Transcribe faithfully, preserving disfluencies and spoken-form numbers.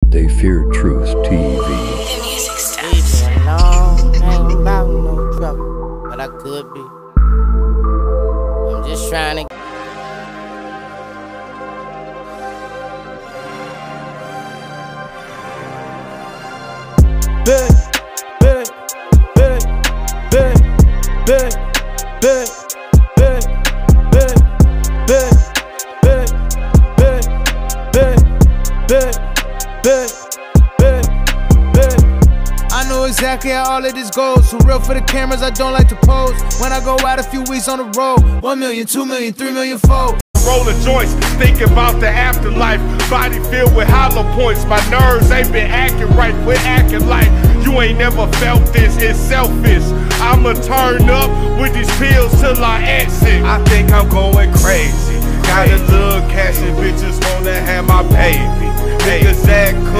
They Fear Truth T V. The music stops. Long, ain't about no trouble, but I could be. I'm just trying to. Big, big, big, big, big, big, big, big, big, big, big, big, big, big, big, big. I know exactly how all of this goes. So real for the cameras, I don't like to pose. When I go out a few weeks on the road, one million, two million, three million fold. Rolling joints, think about the afterlife. Body filled with hollow points. My nerves ain't been acting right. Quit acting like you ain't never felt this. It's selfish. I'ma turn up with these pills till I exit. I think I'm going crazy. Got a little cash and bitches wanna have my baby. Niggas that cool.